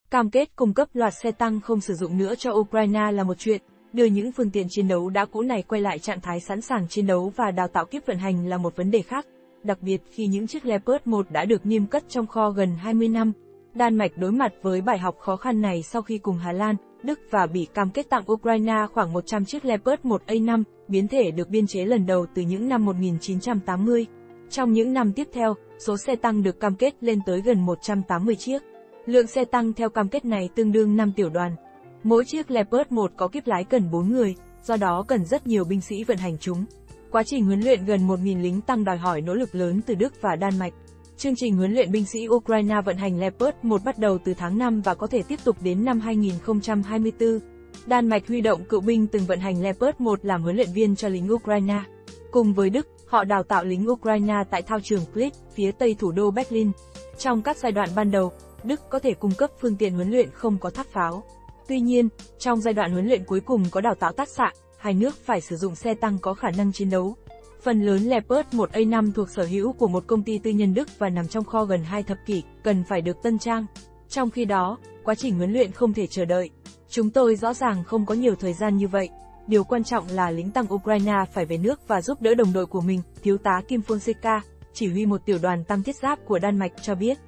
Cam kết cung cấp loạt xe tăng không sử dụng nữa cho Ukraine là một chuyện, đưa những phương tiện chiến đấu đã cũ này quay lại trạng thái sẵn sàng chiến đấu và đào tạo kíp vận hành là một vấn đề khác, đặc biệt khi những chiếc Leopard 1 đã được niêm cất trong kho gần 20 năm. Đan Mạch đối mặt với bài học khó khăn này sau khi cùng Hà Lan, Đức và Bỉ cam kết tặng Ukraine khoảng 100 chiếc Leopard 1A5, biến thể được biên chế lần đầu từ những năm 1980. Trong những năm tiếp theo, số xe tăng được cam kết lên tới gần 180 chiếc. Lượng xe tăng theo cam kết này tương đương 5 tiểu đoàn. Mỗi chiếc Leopard 1 có kíp lái cần 4 người, do đó cần rất nhiều binh sĩ vận hành chúng. Quá trình huấn luyện gần 1.000 lính tăng đòi hỏi nỗ lực lớn từ Đức và Đan Mạch. Chương trình huấn luyện binh sĩ Ukraine vận hành Leopard 1 bắt đầu từ tháng 5 và có thể tiếp tục đến năm 2024. Đan Mạch huy động cựu binh từng vận hành Leopard 1 làm huấn luyện viên cho lính Ukraine. Cùng với Đức, họ đào tạo lính Ukraine tại thao trường Klitsch, phía tây thủ đô Berlin. Trong các giai đoạn ban đầu, Đức có thể cung cấp phương tiện huấn luyện không có tháp pháo. Tuy nhiên, trong giai đoạn huấn luyện cuối cùng có đào tạo tác xạ, hai nước phải sử dụng xe tăng có khả năng chiến đấu. Phần lớn Leopard 1A5 thuộc sở hữu của một công ty tư nhân Đức và nằm trong kho gần 2 thập kỷ, cần phải được tân trang. Trong khi đó, quá trình huấn luyện không thể chờ đợi. Chúng tôi rõ ràng không có nhiều thời gian như vậy. Điều quan trọng là lính tăng Ukraine phải về nước và giúp đỡ đồng đội của mình, Thiếu tá Kim Fonseca, chỉ huy một tiểu đoàn tăng thiết giáp của Đan Mạch cho biết.